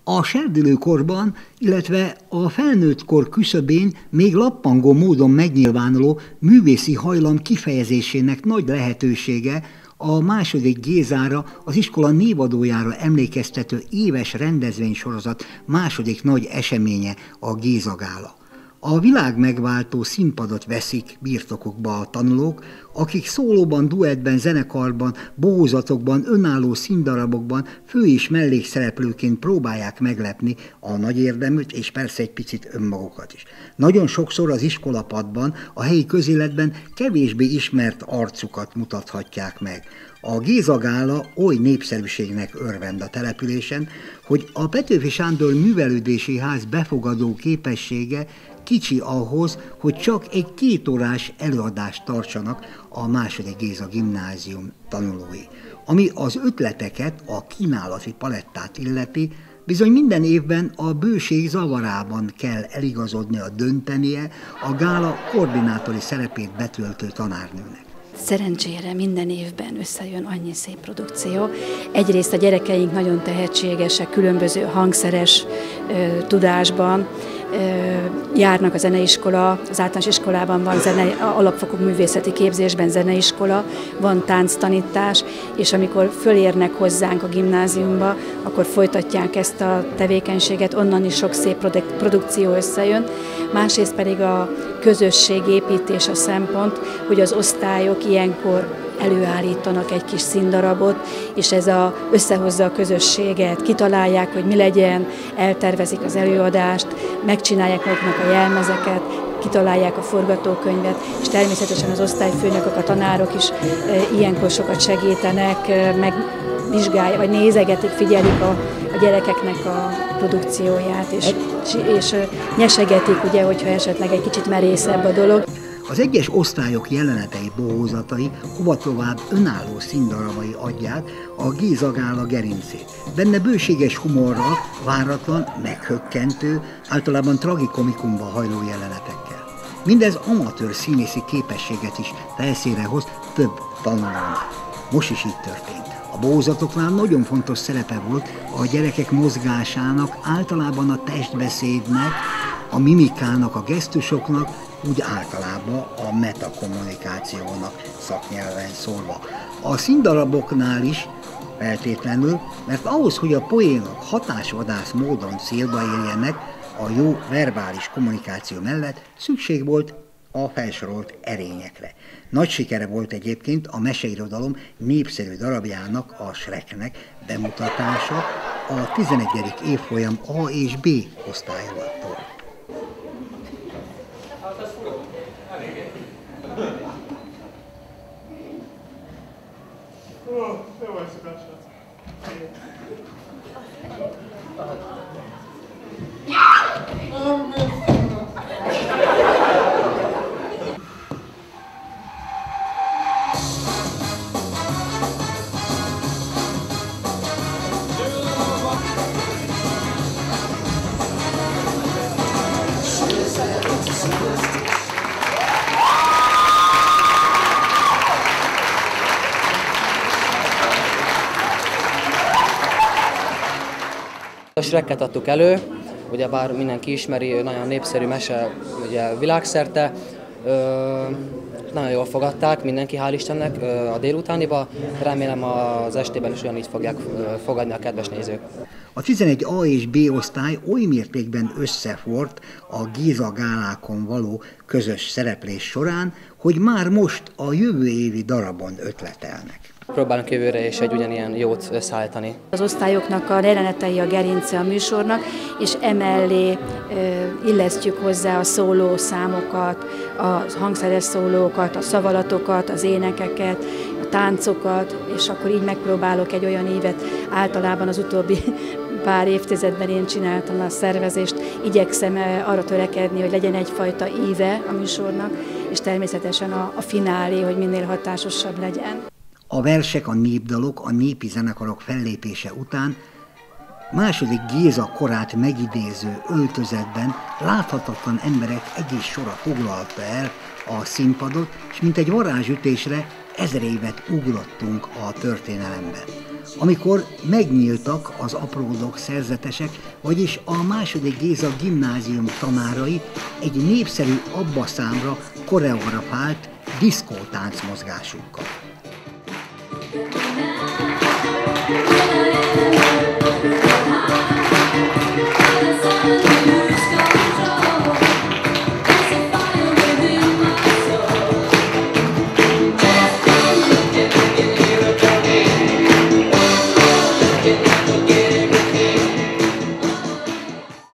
A serdülőkorban, illetve a felnőttkor küszöbén még lappangó módon megnyilvánuló művészi hajlam kifejezésének nagy lehetősége a második Gézára, az iskola névadójára emlékeztető éves rendezvénysorozat második nagy eseménye a Géza Gála. A világmegváltó színpadot veszik birtokukba a tanulók, akik szólóban, duettben, zenekarban, bohózatokban, önálló színdarabokban fő- és mellékszereplőként próbálják meglepni a nagy érdeműt, és persze egy picit önmagukat is. Nagyon sokszor az iskolapadban, a helyi közéletben kevésbé ismert arcukat mutathatják meg. A Géza Gála oly népszerűségnek örvend a településen, hogy a Petőfi Sándor Művelődési Ház befogadó képessége kicsi ahhoz, hogy csak egy 2 órás előadást tartsanak a második Géza gimnázium tanulói. Ami az ötleteket, a kínálati palettát illeti, bizony minden évben a bőség zavarában kell eligazodnia, döntenie a gála koordinátori szerepét betöltő tanárnőnek. Szerencsére minden évben összejön annyi szép produkció. Egyrészt a gyerekeink nagyon tehetségesek, különböző hangszeres tudásban, járnak a zeneiskola, az általános iskolában van alapfokú művészeti képzésben zeneiskola, van tánctanítás, és amikor fölérnek hozzánk a gimnáziumba, akkor folytatják ezt a tevékenységet, onnan is sok szép produkció összejön. Másrészt pedig a közösségépítés a szempont, hogy az osztályok ilyenkor előállítanak egy kis színdarabot, és ez összehozza a közösséget, kitalálják, hogy mi legyen, eltervezik az előadást, megcsinálják maguknak a jelmezeket, kitalálják a forgatókönyvet, és természetesen az osztályfőnökök, a tanárok is ilyenkor sokat segítenek, megvizsgálják, vagy nézegetik, figyelik a gyerekeknek a produkcióját, és nyesegetik, ugye, hogyha esetleg egy kicsit merészebb a dolog. Az egyes osztályok jelenetei, bohózatai, hova tovább önálló színdarabai adják a Géza Gála gerincét. Benne bőséges humorral, váratlan, meghökkentő, általában tragikomikumba hajló jelenetekkel. Mindez amatőr színészi képességet is felszínre hoz több tanulónak. Most is így történt. A bohózatoknál nagyon fontos szerepe volt a gyerekek mozgásának, általában a testbeszédnek, a mimikának, a gesztusoknak, úgy általában a metakommunikációnak szaknyelven szólva. A színdaraboknál is feltétlenül, mert ahhoz, hogy a poénok hatásvadász módon célba érjenek, a jó verbális kommunikáció mellett szükség volt a felsorolt erényekre. Nagy sikere volt egyébként a meseirodalom népszerű darabjának, a Shreknek bemutatása a 11. évfolyam A és B osztályoktól. Jó éjszakát, A Shreket adtuk elő, ugyebár mindenki ismeri, nagyon népszerű mese ugye világszerte. Nagyon jól fogadták mindenki, hál' Istennek a délutániba, remélem az estében is ugyanígy fogják fogadni a kedves nézők. A 11 A és B osztály oly mértékben összefort a Géza Gálákon való közös szereplés során, hogy már most a jövő évi darabon ötletelnek. Próbálunk jövőre is egy ugyanilyen jót összeállítani. Az osztályoknak a jelenetei a gerince a műsornak, és emellé illesztjük hozzá a szólószámokat, a hangszeres szólókat, a szavalatokat, az énekeket, a táncokat, és akkor így megpróbálok egy olyan évet, általában az utóbbi pár évtizedben én csináltam a szervezést, igyekszem arra törekedni, hogy legyen egyfajta íve a műsornak, és természetesen a finálé, hogy minél hatásosabb legyen. A versek, a népdalok, a népi zenekarok fellépése után második Géza korát megidéző öltözetben láthatatlan emberek egész sora foglalta el a színpadot, és mint egy varázsütésre 1000 évet ugrottunk a történelembe. Amikor megnyíltak az apródok szerzetesek, vagyis a második Géza gimnázium tanárai egy népszerű abbaszámra koreografált diszkótánc mozgásukkal.